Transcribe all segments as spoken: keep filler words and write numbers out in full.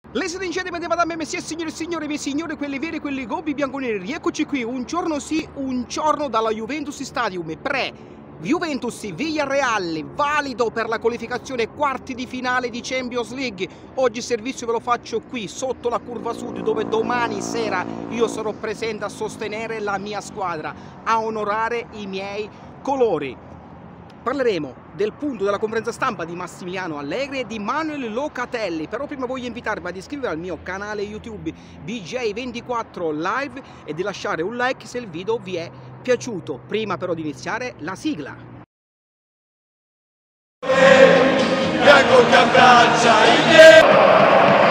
Ladies and gentlemen, madame, messie, signore e signori, miei signori, quelli veri, quelli gobbi bianconeri, rieccoci qui, un giorno sì, un giorno dalla Juventus Stadium, pre Juventus Villarreal, valido per la qualificazione quarti di finale di Champions League. Oggi il servizio ve lo faccio qui, sotto la curva sud, dove domani sera io sarò presente a sostenere la mia squadra, a onorare i miei colori. Parleremo del punto della conferenza stampa di Massimiliano Allegri e di Manuel Locatelli, però prima voglio invitarvi ad iscrivervi al mio canale YouTube B J ventiquattro Live e di lasciare un like se il video vi è piaciuto. Prima però di iniziare, la sigla. Bianco che abbraccia il nero.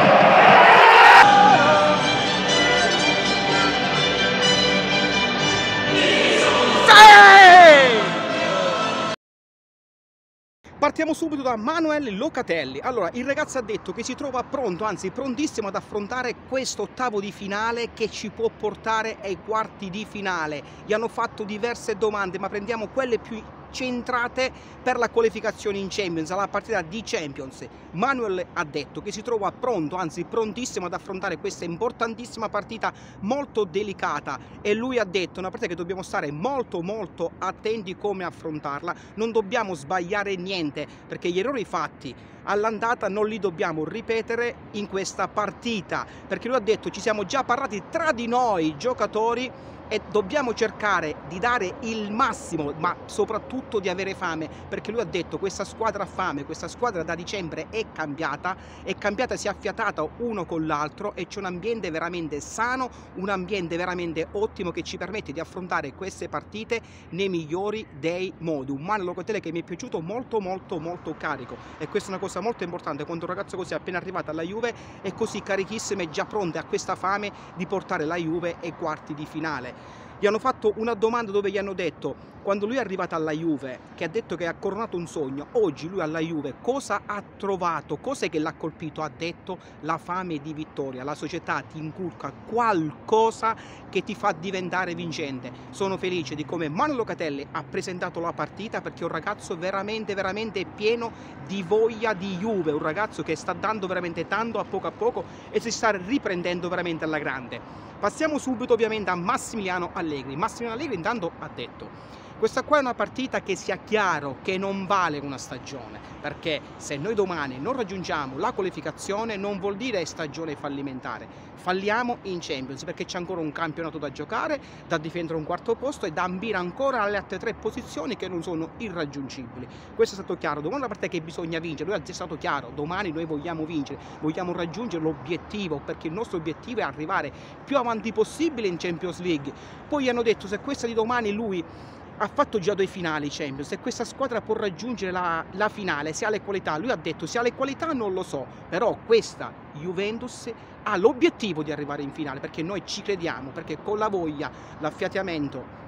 Partiamo subito da Manuel Locatelli. Allora, il ragazzo ha detto che si trova pronto, anzi prontissimo ad affrontare questo ottavo di finale che ci può portare ai quarti di finale. Gli hanno fatto diverse domande, ma prendiamo quelle più centrate per la qualificazione in Champions, alla partita di Champions. Manuel ha detto che si trova pronto, anzi prontissimo ad affrontare questa importantissima partita molto delicata, e lui ha detto una partita che dobbiamo stare molto molto attenti come affrontarla, non dobbiamo sbagliare niente perché gli errori fatti all'andata non li dobbiamo ripetere in questa partita, perché lui ha detto ci siamo già parlati tra di noi giocatori e dobbiamo cercare di dare il massimo, ma soprattutto di avere fame, perché lui ha detto questa squadra ha fame, questa squadra da dicembre è cambiata, è cambiata, si è affiatata uno con l'altro e c'è un ambiente veramente sano, un ambiente veramente ottimo che ci permette di affrontare queste partite nei migliori dei modi. Un Manuel Locatelli che mi è piaciuto molto molto molto carico, e questa è una cosa molto importante quando un ragazzo così appena arrivato alla Juve è così carichissimo e già pronto a questa fame di portare la Juve ai quarti di finale. Gli hanno fatto una domanda dove gli hanno detto, quando lui è arrivato alla Juve, che ha detto che ha coronato un sogno, oggi lui alla Juve cosa ha trovato? Cos'è che l'ha colpito? Ha detto la fame di vittoria, la società ti inculca qualcosa che ti fa diventare vincente. Sono felice di come Manuel Locatelli ha presentato la partita, perché è un ragazzo veramente veramente pieno di voglia di Juve, un ragazzo che sta dando veramente tanto a poco a poco e si sta riprendendo veramente alla grande. Passiamo subito ovviamente a Massimiliano Allegri. Massimiliano Allegri intanto ha detto: questa qua è una partita che sia chiaro che non vale una stagione, perché se noi domani non raggiungiamo la qualificazione non vuol dire stagione fallimentare, falliamo in Champions perché c'è ancora un campionato da giocare, da difendere un quarto posto e da ambire ancora alle altre tre posizioni che non sono irraggiungibili. Questo è stato chiaro, domani è una partita che bisogna vincere, lui è stato chiaro, domani noi vogliamo vincere, vogliamo raggiungere l'obiettivo, perché il nostro obiettivo è arrivare più avanti possibile in Champions League. Poi gli hanno detto se questa di domani lui ha fatto già due finali Champions e questa squadra può raggiungere la, la finale, se ha le qualità. Lui ha detto se ha le qualità non lo so, però questa Juventus ha l'obiettivo di arrivare in finale, perché noi ci crediamo, perché con la voglia, l'affiatamento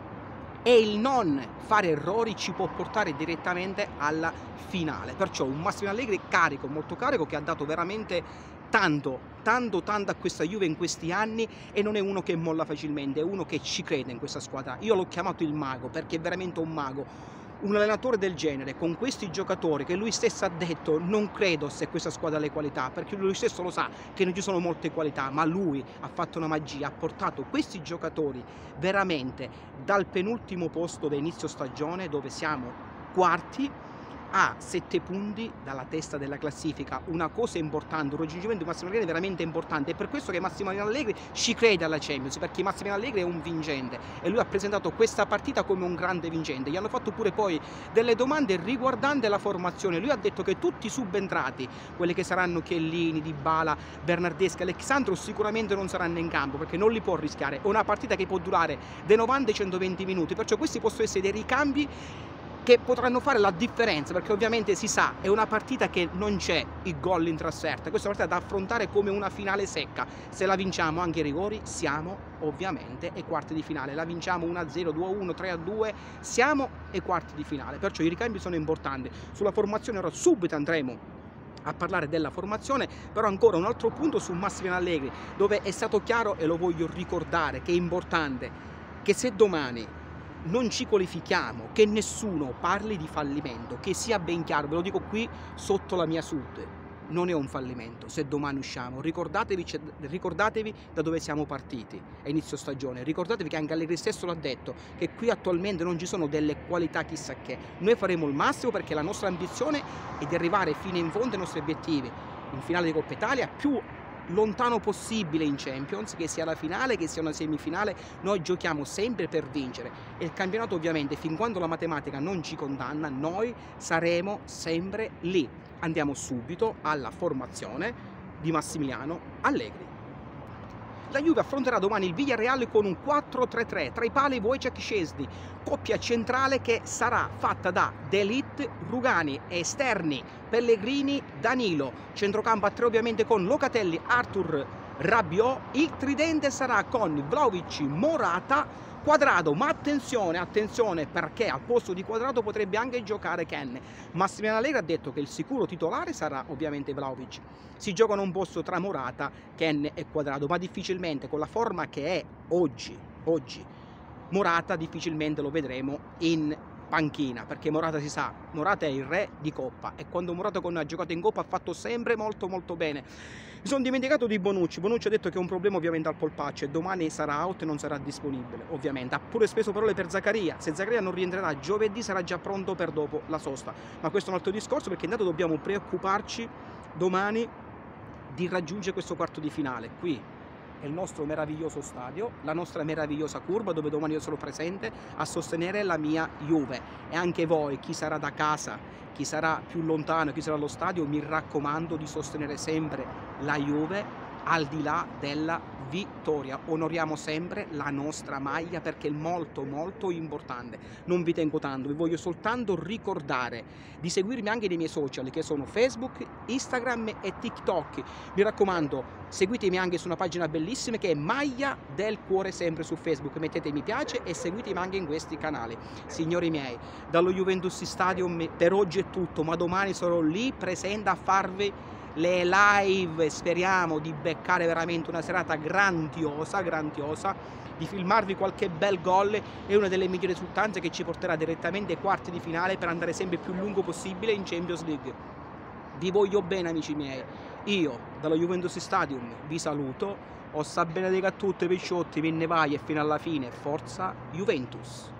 e il non fare errori ci può portare direttamente alla finale. Perciò un Massimiliano Allegri carico, molto carico, che ha dato veramente tanto, tanto, tanto a questa Juve in questi anni, e non è uno che molla facilmente, è uno che ci crede in questa squadra. Io l'ho chiamato il mago perché è veramente un mago. Un allenatore del genere, con questi giocatori, che lui stesso ha detto non credo se questa squadra ha le qualità, perché lui stesso lo sa che non ci sono molte qualità, ma lui ha fatto una magia, ha portato questi giocatori veramente dal penultimo posto da inizio stagione, dove siamo quarti, a sette punti dalla testa della classifica. Una cosa importante, un raggiungimento di Massimiliano Allegri veramente importante. È per questo che Massimiliano Allegri ci crede alla Champions, perché Massimiliano Allegri è un vincente e lui ha presentato questa partita come un grande vincente. Gli hanno fatto pure poi delle domande riguardanti la formazione. Lui ha detto che tutti i subentrati, quelli che saranno Chiellini, Dybala, Bernardeschi, Alexandro, sicuramente non saranno in campo perché non li può rischiare. È una partita che può durare dai novanta ai centoventi minuti, perciò questi possono essere dei ricambi che potranno fare la differenza, perché ovviamente si sa, è una partita che non c'è il gol in trasferta, questa è una partita da affrontare come una finale secca. Se la vinciamo anche ai rigori siamo ovviamente ai quarti di finale, la vinciamo uno a zero, due a uno, tre a due, siamo ai quarti di finale, perciò i ricambi sono importanti. Sulla formazione ora subito andremo a parlare della formazione, però ancora un altro punto su Massimiliano Allegri, dove è stato chiaro, e lo voglio ricordare che è importante, che se domani non ci qualifichiamo, che nessuno parli di fallimento, che sia ben chiaro, ve lo dico qui sotto la mia sud. non è un fallimento se domani usciamo. Ricordatevi, ricordatevi da dove siamo partiti a inizio stagione, ricordatevi che anche Allegri stesso l'ha detto, che qui attualmente non ci sono delle qualità chissà che. Noi faremo il massimo perché la nostra ambizione è di arrivare fino in fondo ai nostri obiettivi, in finale di Coppa Italia, più lontano possibile in Champions, che sia la finale, che sia una semifinale, noi giochiamo sempre per vincere e il campionato ovviamente, fin quando la matematica non ci condanna, noi saremo sempre lì. Andiamo subito alla formazione di Massimiliano Allegri. La Juve affronterà domani il Villarreal con un quattro tre tre, tra i pali Wojciech Szczęsny, coppia centrale che sarà fatta da De Ligt, Rugani, esterni Pellegrini, Danilo, centrocampo a tre ovviamente con Locatelli, Arthur, Rabiot, il tridente sarà con Vlahovic, Morata, Quadrado, ma attenzione, attenzione perché al posto di Quadrado potrebbe anche giocare Ken. Massimiliano Allegri ha detto che il sicuro titolare sarà ovviamente Vlahovic. Si giocano un posto tra Morata, Ken e Quadrado, ma difficilmente con la forma che è oggi, oggi Morata difficilmente lo vedremo in panchina, perché Morata si sa, Morata è il re di Coppa e quando Morata con noi ha giocato in Coppa ha fatto sempre molto molto bene. Mi sono dimenticato di Bonucci. Bonucci ha detto che è un problema ovviamente al polpaccio e domani sarà out e non sarà disponibile, ovviamente. Ha pure speso parole per Zaccaria. Se Zaccaria non rientrerà giovedì sarà già pronto per dopo la sosta, ma questo è un altro discorso, perché intanto dobbiamo preoccuparci domani di raggiungere questo quarto di finale. Qui è il nostro meraviglioso stadio, la nostra meravigliosa curva dove domani io sarò presente a sostenere la mia Juve, e anche voi, chi sarà da casa, chi sarà più lontano, chi sarà allo stadio, mi raccomando di sostenere sempre la Juve al di là della vittoria. Onoriamo sempre la nostra maglia perché è molto molto importante. Non vi tengo tanto, vi voglio soltanto ricordare di seguirmi anche nei miei social che sono Facebook, Instagram e TikTok. Mi raccomando, seguitemi anche su una pagina bellissima che è Maglia del Cuore, sempre su Facebook. Mettete mi piace e seguitemi anche in questi canali. Signori miei, dallo Juventus Stadium per oggi è tutto, ma domani sarò lì presente a farvi le live. Speriamo di beccare veramente una serata grandiosa, grandiosa, di filmarvi qualche bel gol e una delle migliori risultanze che ci porterà direttamente ai quarti di finale per andare sempre più lungo possibile in Champions League. Vi voglio bene, amici miei. Io dallo Juventus Stadium vi saluto. Ossa bene a tutti, picciotti, ve ne vai e fino alla fine. Forza Juventus!